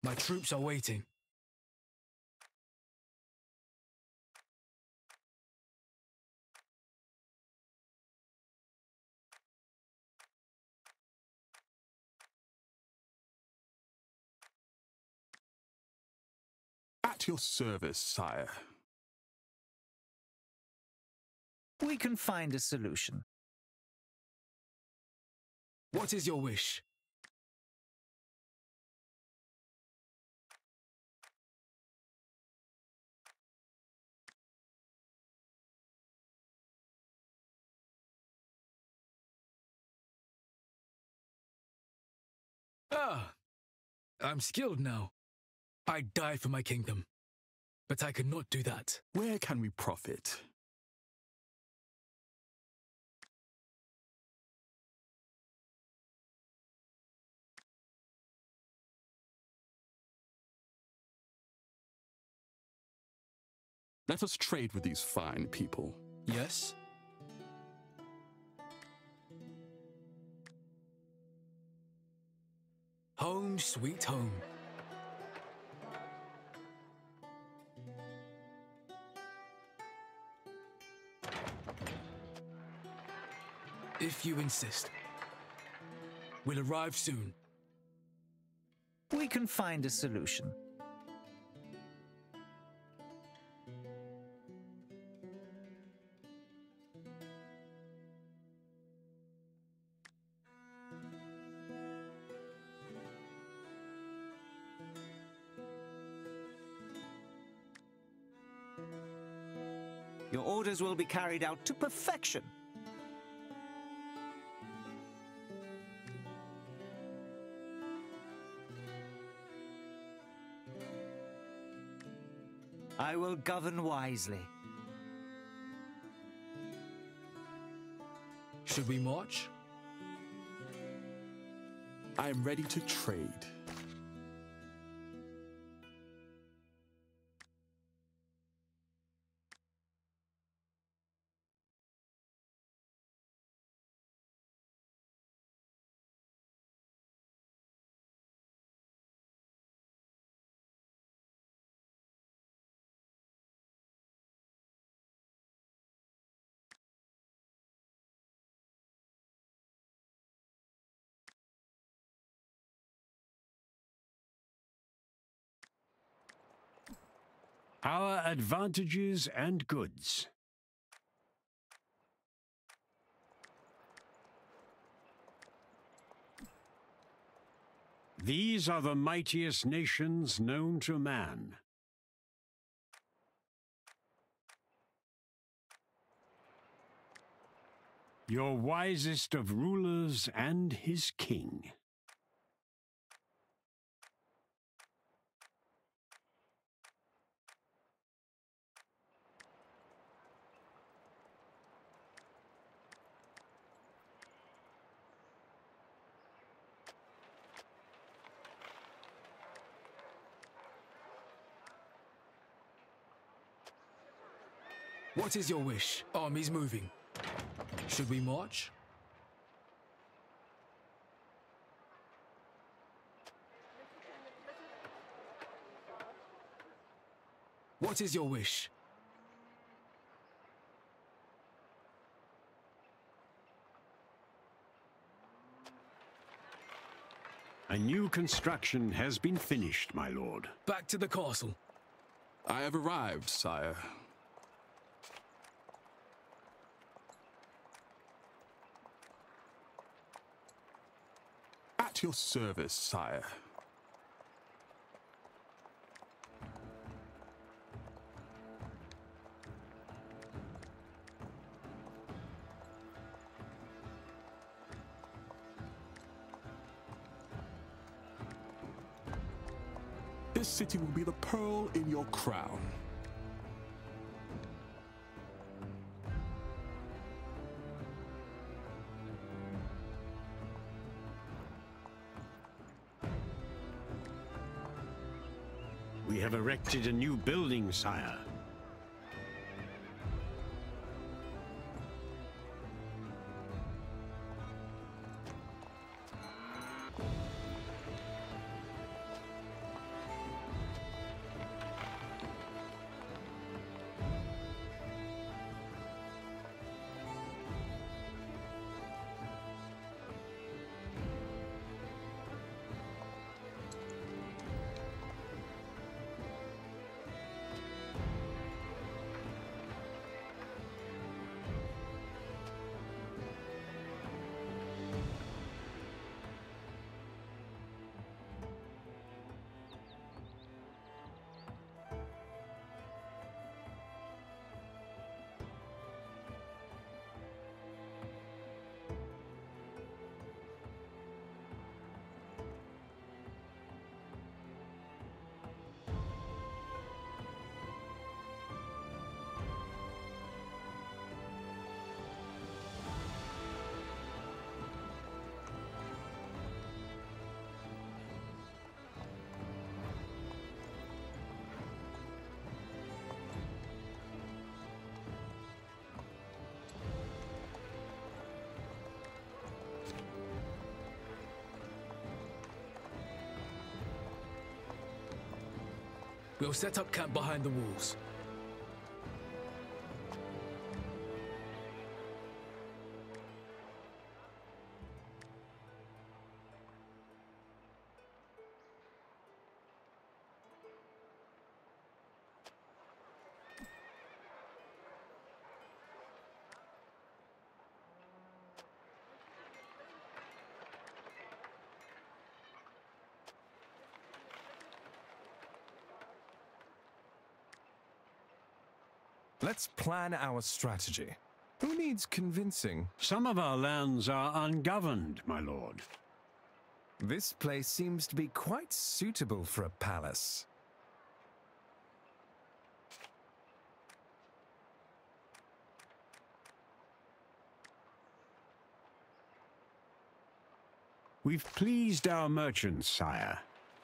My troops are waiting. At your service, sire. We can find a solution. What is your wish? Ah, I'm skilled now. I die for my kingdom, but I cannot do that. Where can we profit? Let us trade with these fine people. Yes? Home, sweet home. If you insist. We'll arrive soon. We can find a solution. Your orders will be carried out to perfection. I will govern wisely. Should we march? I am ready to trade. Our advantages and goods. These are the mightiest nations known to man. Your wisest of rulers and his king. What is your wish? Armies moving. Should we march? What is your wish? A new construction has been finished, my lord. Back to the castle. I have arrived, sire. At your service, sire. This city will be the pearl in your crown. We have erected a new building, sire. We'll set up camp behind the walls. Let's plan our strategy. Who needs convincing? Some of our lands are ungoverned, my lord. This place seems to be quite suitable for a palace. We've pleased our merchants, sire.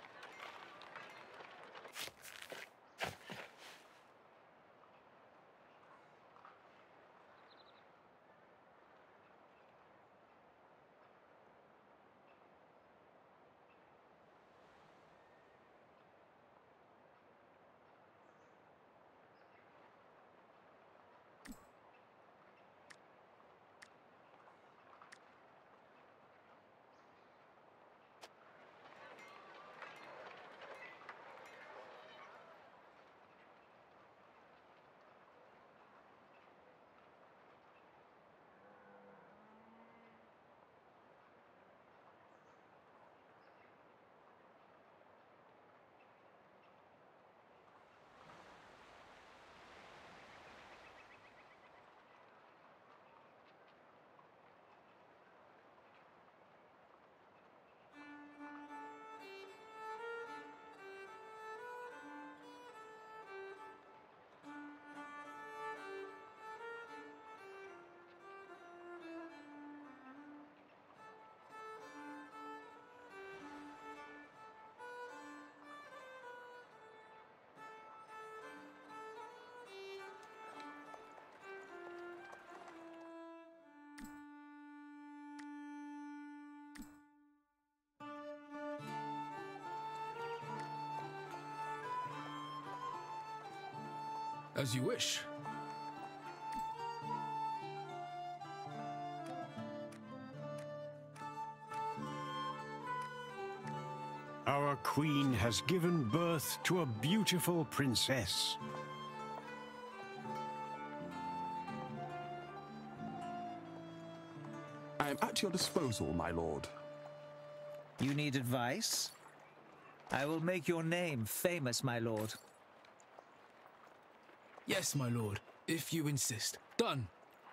As you wish. Our queen has given birth to a beautiful princess. I am at your disposal, my lord. You need advice? I will make your name famous, my lord. Yes, my lord, if you insist. Done.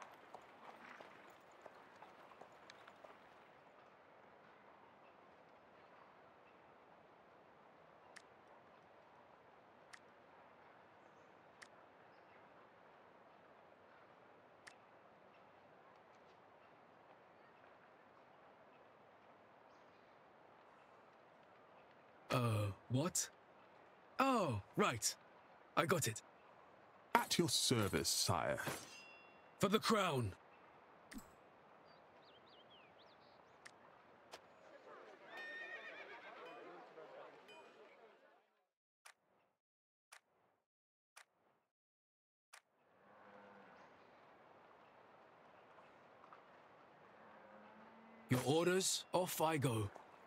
What? Oh, right. I got it. At your service, sire. For the crown. Your orders, off I go.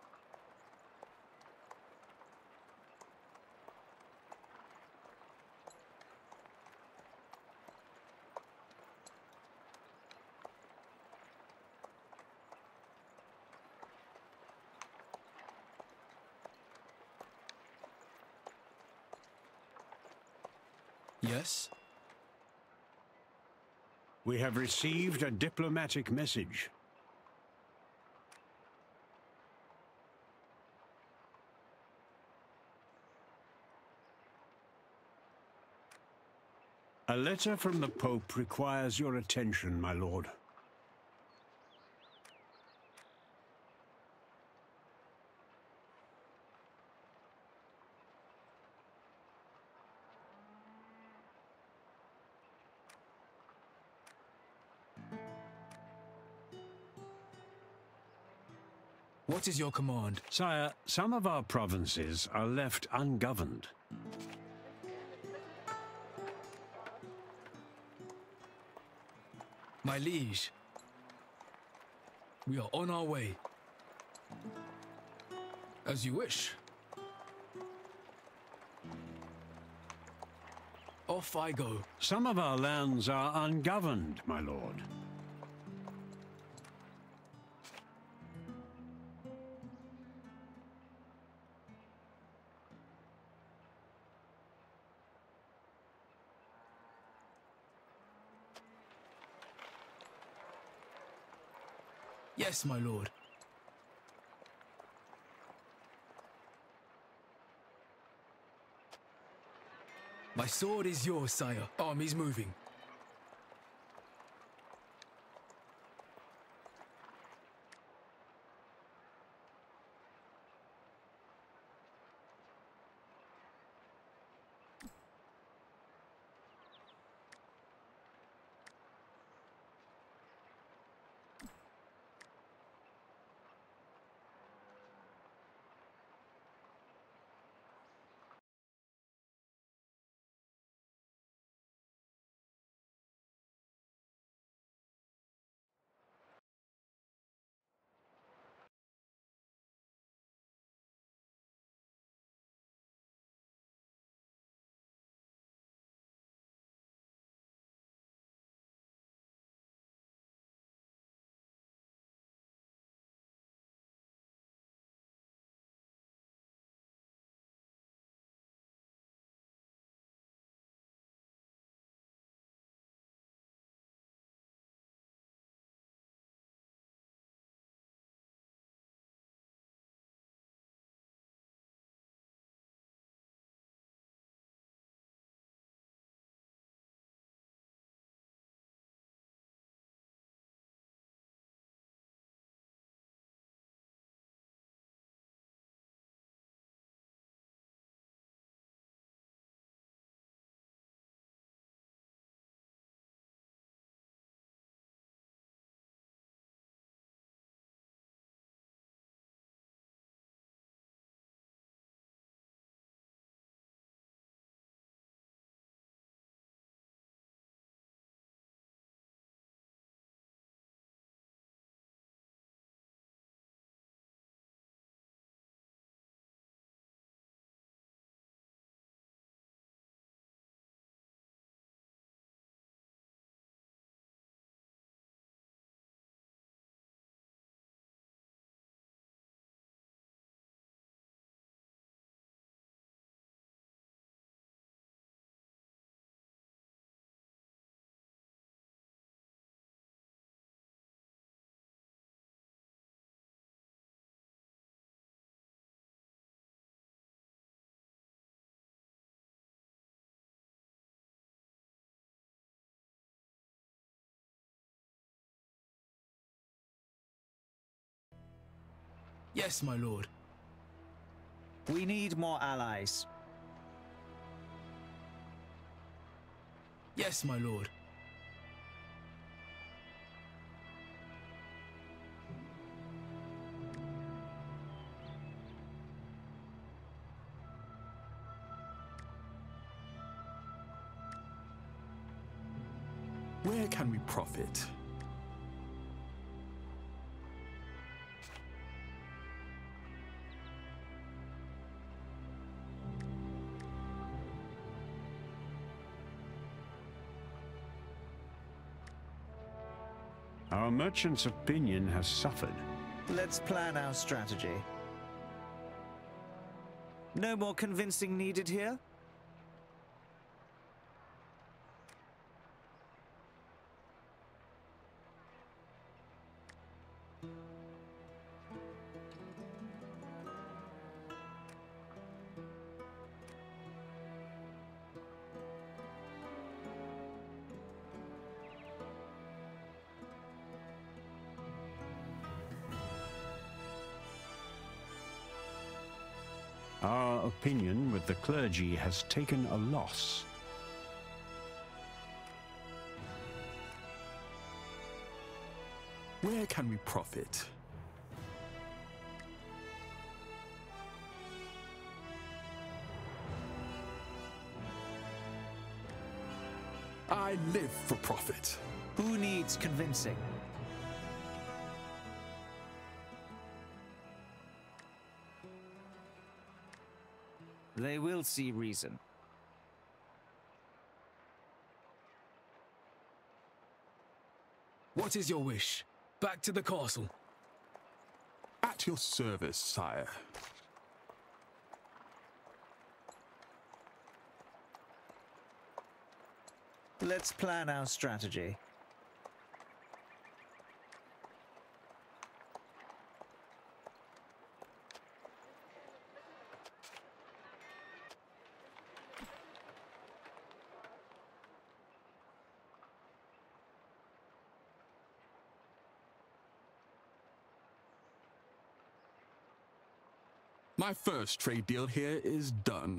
Yes? We have received a diplomatic message. A letter from the Pope requires your attention, my lord. What is your command? Sire, some of our provinces are left ungoverned. My liege, we are on our way. As you wish. Off I go. Some of our lands are ungoverned, my lord. Yes, my lord. My sword is yours, sire. Armies moving. Yes, my lord. We need more allies. Yes, my lord. Where can we profit? Our merchant's opinion has suffered. Let's plan our strategy. No more convincing needed here? Our opinion with the clergy has taken a loss. Where can we profit? I live for profit. Who needs convincing? They will see reason. What is your wish? Back to the castle. At your service, sire. Let's plan our strategy. My first trade deal here is done.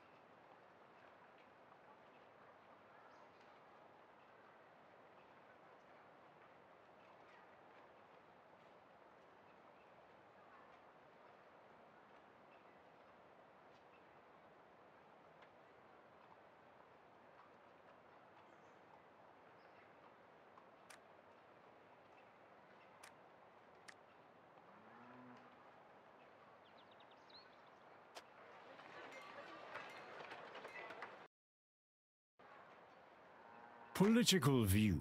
Political view.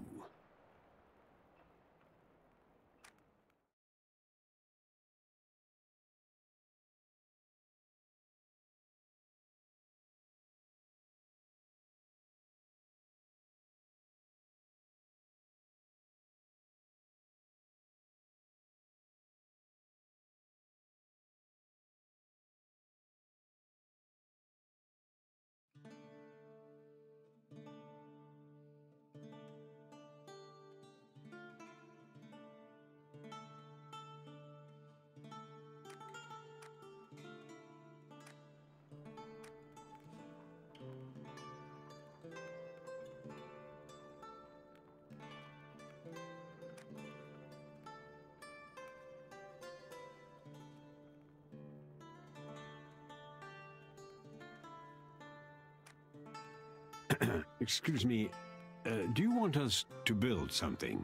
Excuse me, do you want us to build something?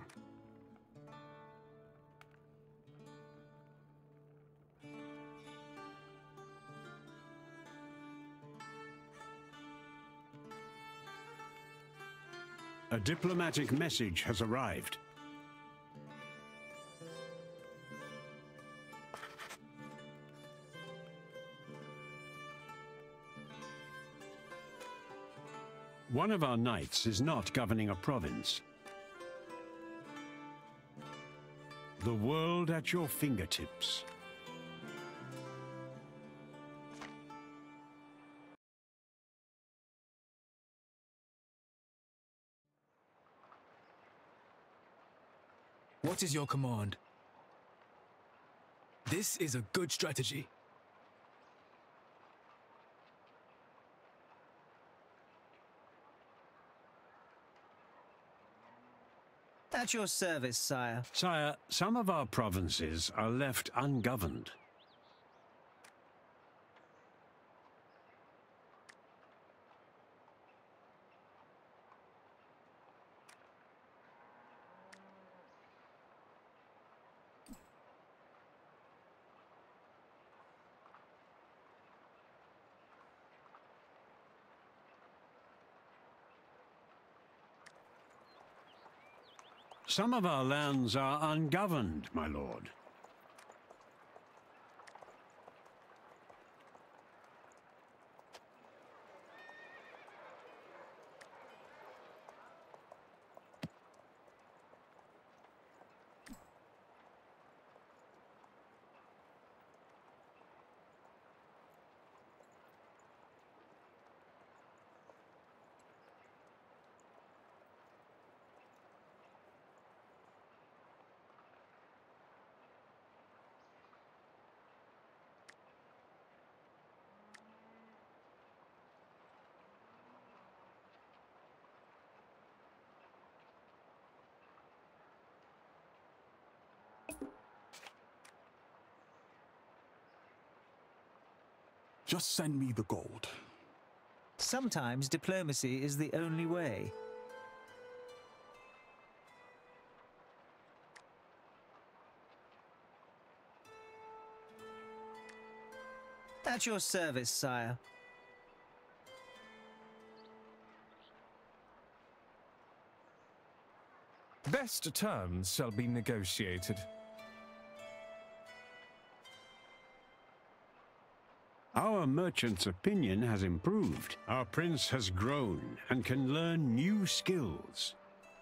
A diplomatic message has arrived. One of our knights is not governing a province. The world at your fingertips. What is your command? This is a good strategy. At your service, sire. Sire, some of our provinces are left ungoverned. Some of our lands are ungoverned, my lord. Just send me the gold. Sometimes diplomacy is the only way. At your service, sire. Best terms shall be negotiated. Our merchant's opinion has improved. Our prince has grown and can learn new skills.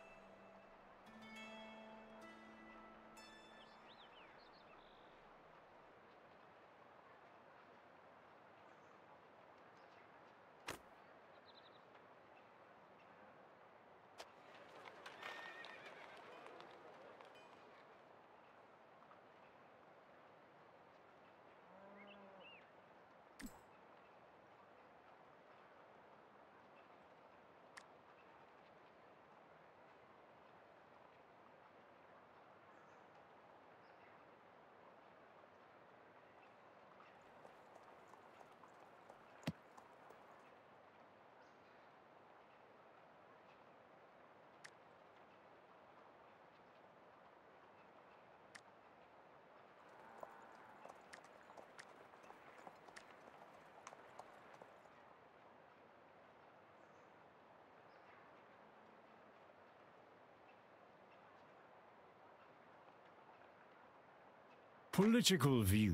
Political view.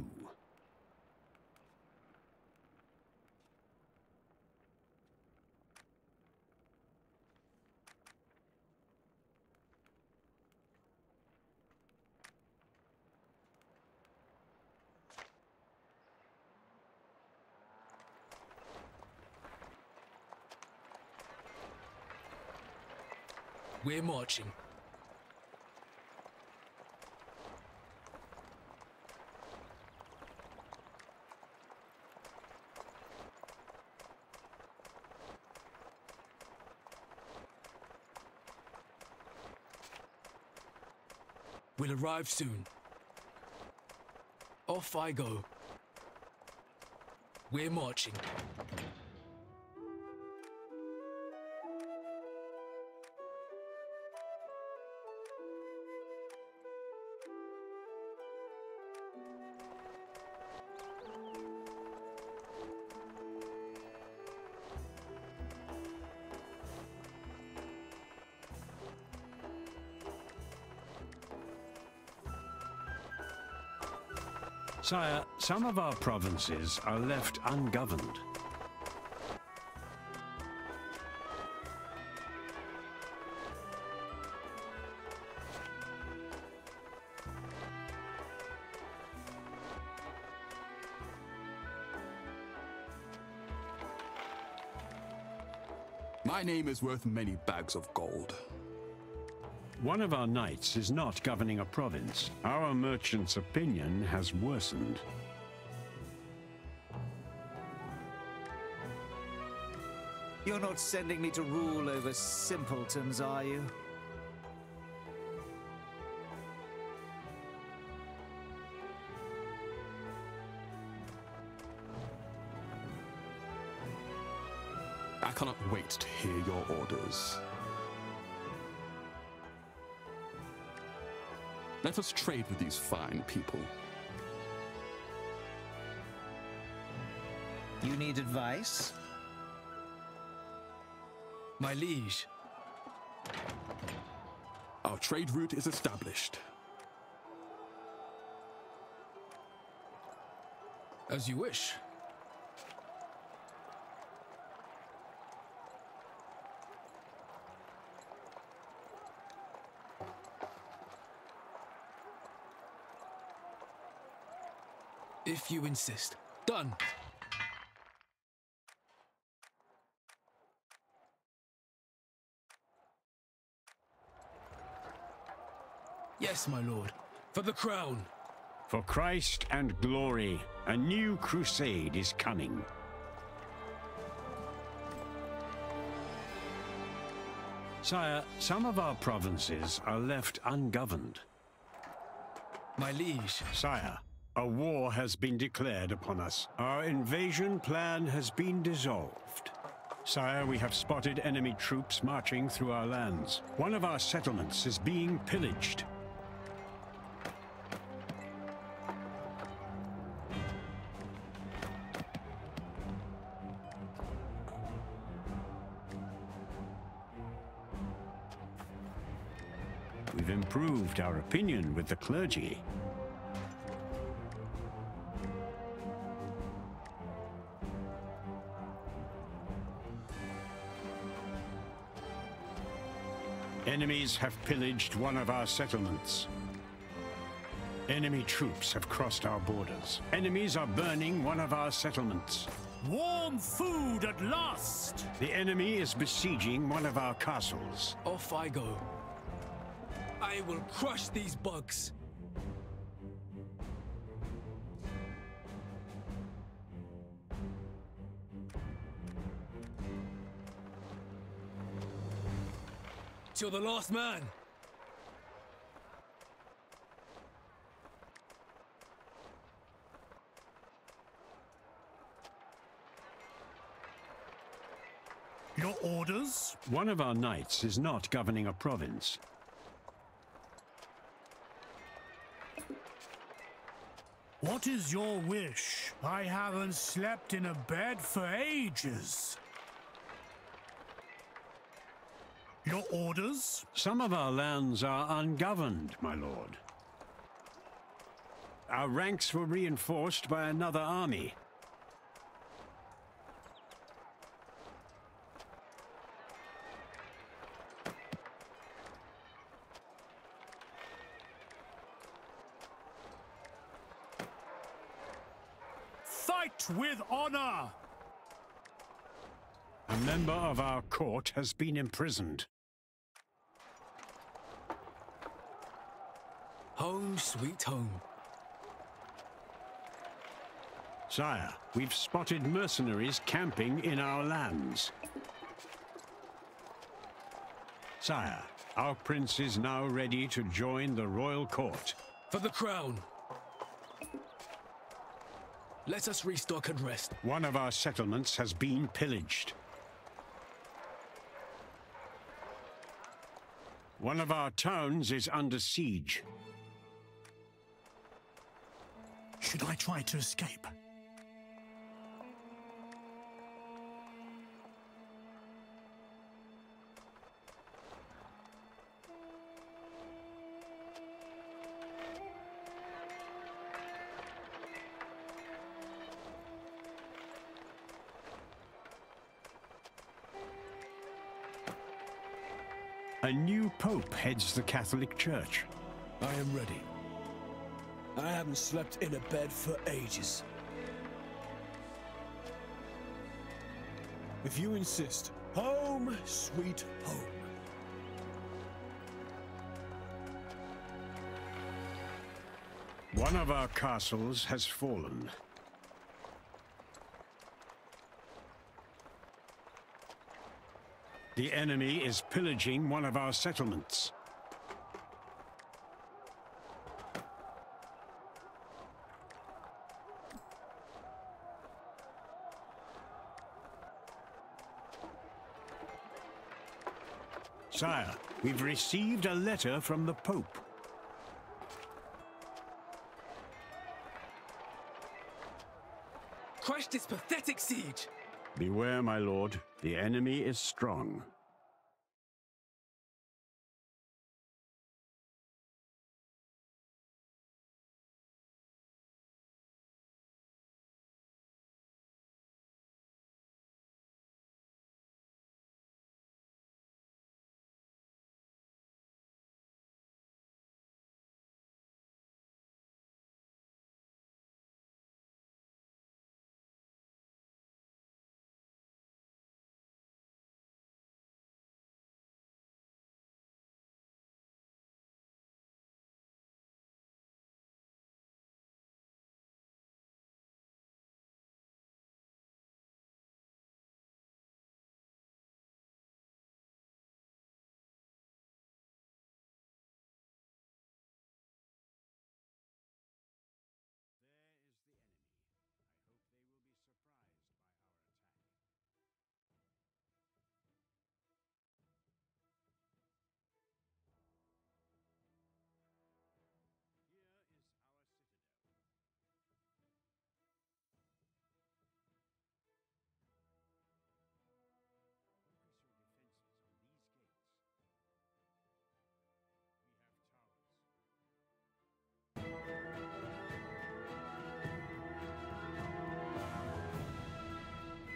We're marching. We'll arrive soon. Off I go. We're marching. Sire, some of our provinces are left ungoverned. My name is worth many bags of gold. One of our knights is not governing a province. Our merchant's opinion has worsened. You're not sending me to rule over simpletons, are you? I cannot wait to hear your orders. Let us trade with these fine people. You need advice? My liege. Our trade route is established. As you wish. If you insist. Done. Yes, my lord. For the crown. For Christ and glory, a new crusade is coming. Sire, some of our provinces are left ungoverned. My liege. Sire, a war has been declared upon us. Our invasion plan has been dissolved. Sire, we have spotted enemy troops marching through our lands. One of our settlements is being pillaged. we've improved our opinion with the clergy. Enemies have pillaged one of our settlements. Enemy troops have crossed our borders. Enemies are burning one of our settlements. Warm food at last! The enemy is besieging one of our castles. Off I go. I will crush these bugs. Till the last man. Your orders? One of our knights is not governing a province. What is your wish? I haven't slept in a bed for ages. Your orders? Some of our lands are ungoverned, my lord. Our ranks were reinforced by another army. Fight with honor! A member of our court has been imprisoned. Home, sweet home. Sire, we've spotted mercenaries camping in our lands. Sire, our prince is now ready to join the royal court. For the crown. Let us restock and rest. One of our settlements has been pillaged. One of our towns is under siege. Should I try to escape? A new pope heads the Catholic Church. I am ready. I haven't slept in a bed for ages. If you insist, home, sweet home. One of our castles has fallen. The enemy is pillaging one of our settlements. Sire, we've received a letter from the Pope. Crush this pathetic siege! Beware, my lord. The enemy is strong.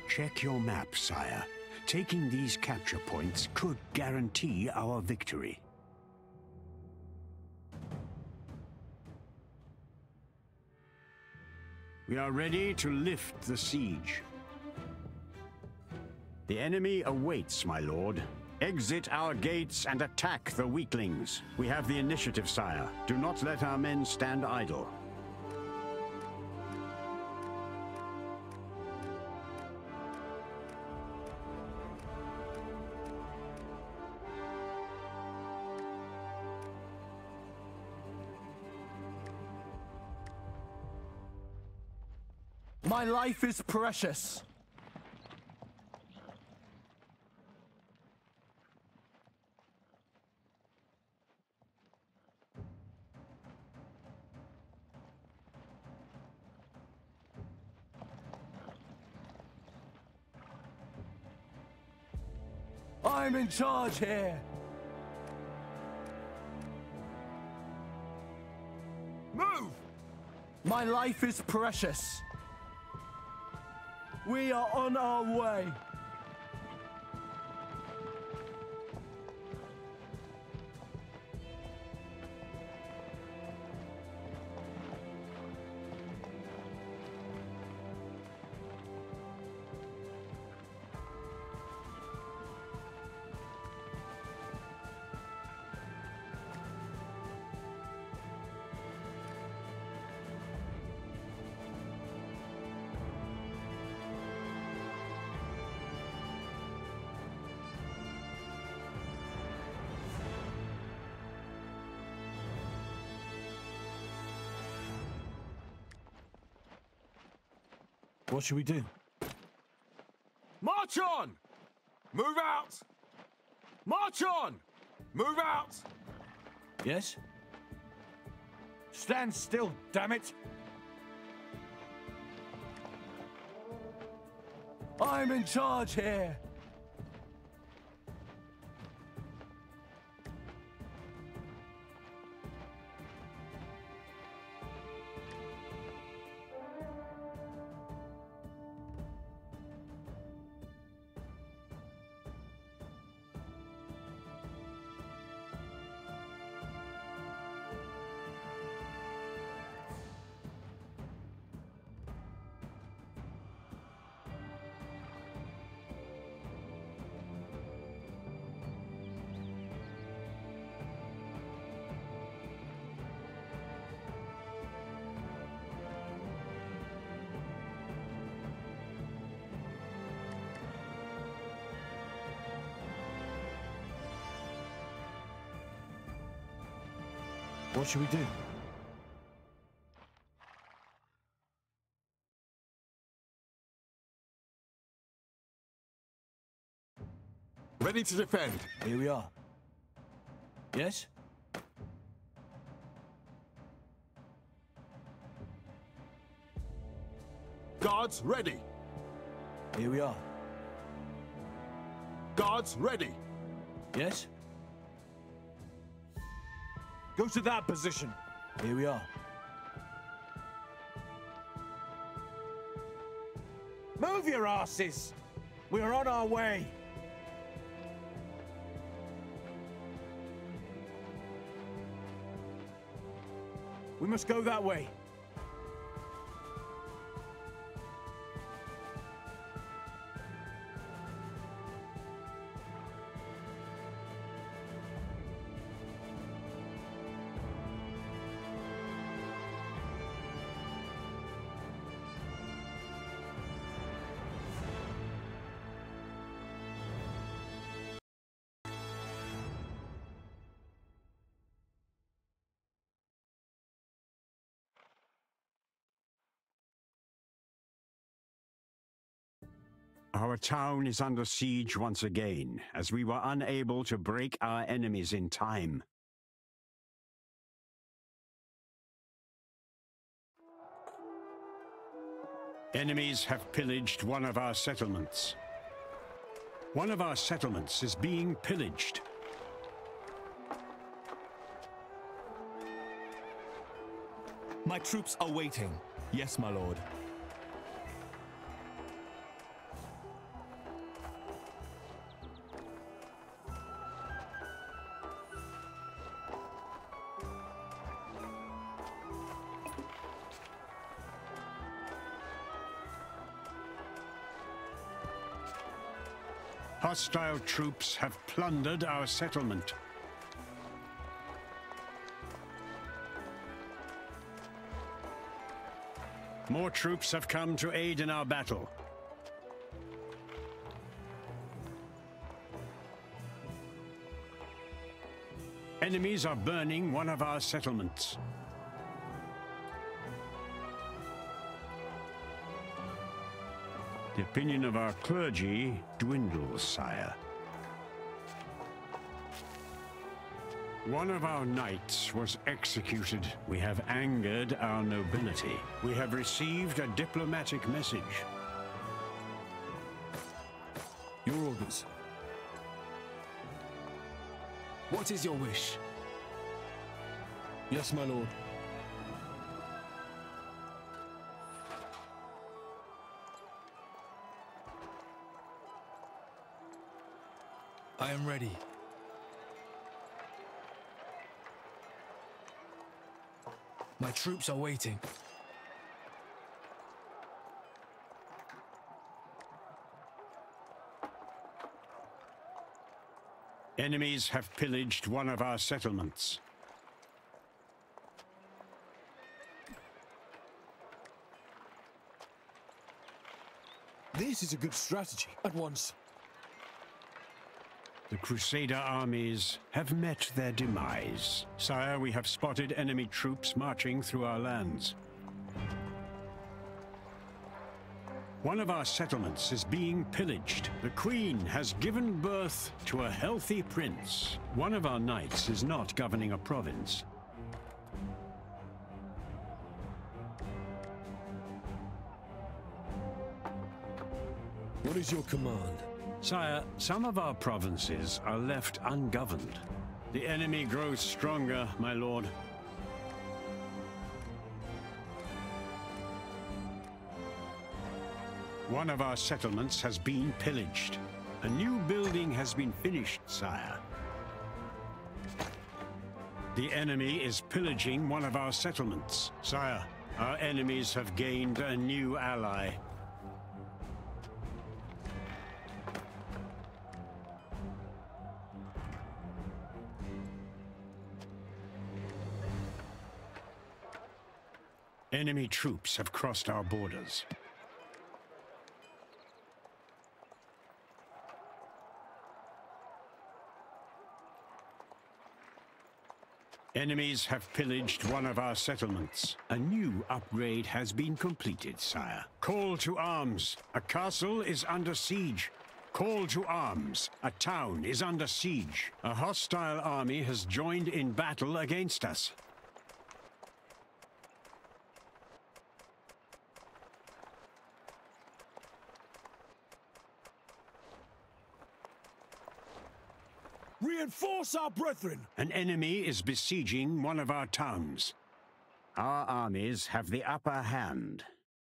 Check your map, sire. Taking these capture points could guarantee our victory. We are ready to lift the siege. The enemy awaits, my lord. Exit our gates and attack the weaklings. We have the initiative, sire. Do not let our men stand idle. My life is precious. I'm in charge here. Move! My life is precious. We are on our way. What should we do? March on! Move out! March on! Move out! Yes? Stand still, damn it! I'm in charge here! What should we do? Ready to defend. Here we are. Yes? Guards ready. Here we are. Guards ready. Yes? Go to that position. Here we are. Move your asses. We're on our way. We must go that way. Our town is under siege once again, as we were unable to break our enemies in time. Enemies have pillaged one of our settlements. One of our settlements is being pillaged. My troops are waiting. Yes, my lord. Hostile troops have plundered our settlement. More troops have come to aid in our battle. Enemies are burning one of our settlements. The opinion of our clergy dwindles, sire. One of our knights was executed. We have angered our nobility. We have received a diplomatic message. Your orders. What is your wish? Yes, my lord. I am ready. My troops are waiting. Enemies have pillaged one of our settlements. This is a good strategy. At once. The Crusader armies have met their demise. Sire, we have spotted enemy troops marching through our lands. One of our settlements is being pillaged. The Queen has given birth to a healthy prince. One of our knights is not governing a province. What is your command? Sire, some of our provinces are left ungoverned. The enemy grows stronger, my lord. One of our settlements has been pillaged. A new building has been finished, sire. The enemy is pillaging one of our settlements. Sire, our enemies have gained a new ally. Enemy troops have crossed our borders. Enemies have pillaged one of our settlements. A new upgrade has been completed, sire. Call to arms. A castle is under siege. Call to arms. A town is under siege. A hostile army has joined in battle against us. Reinforce our brethren! An enemy is besieging one of our towns. Our armies have the upper hand.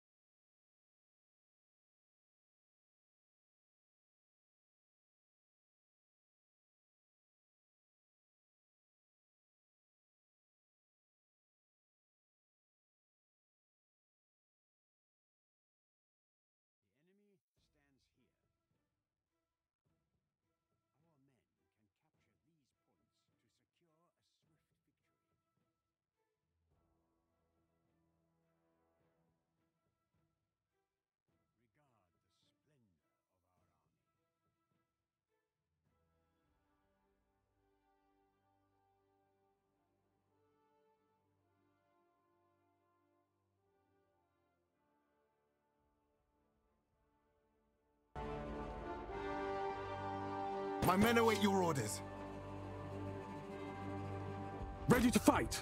My men await your orders. Ready to fight!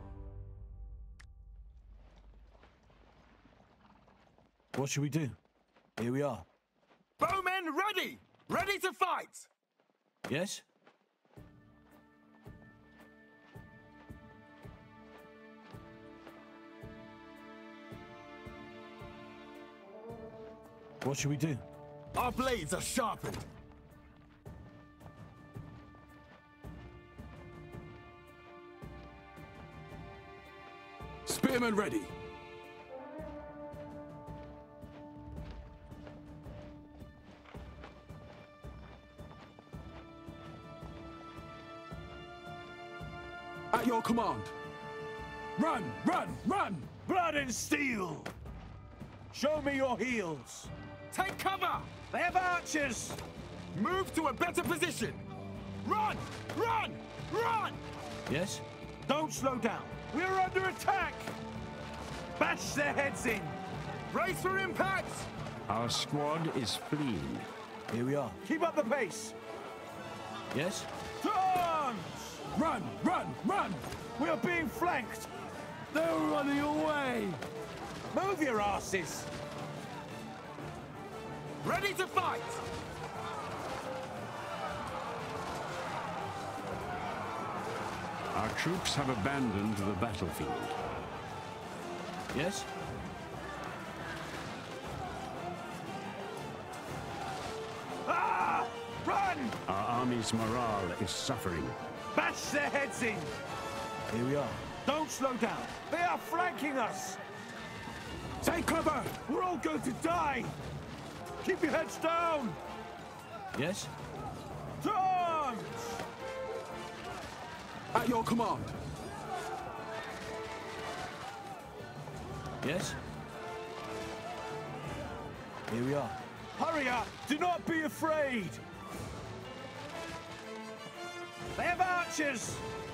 What should we do? Here we are. Bowmen ready! Ready to fight! Yes? What should we do? Our blades are sharpened. Spearmen ready! your command. Run, run, run! Blood and steel! Show me your heels! Take cover! They have archers! Move to a better position! Run! Run! Run! Yes? Don't slow down! We're under attack! Bash their heads in! Brace for impact! Our squad is fleeing. Here we are. Keep up the pace! Yes? Turns! Run, run, run! We are being flanked! They're running away! Move your asses! Ready to fight! Our troops have abandoned the battlefield. Yes? Ah! Run! Our army's morale is suffering. Bash their heads in! Here we are. Don't slow down! They are flanking us! Take cover! We're all going to die! Keep your heads down! Yes? Turns! At your command. Yes? Here we are. Hurry up! Do not be afraid! They have archers!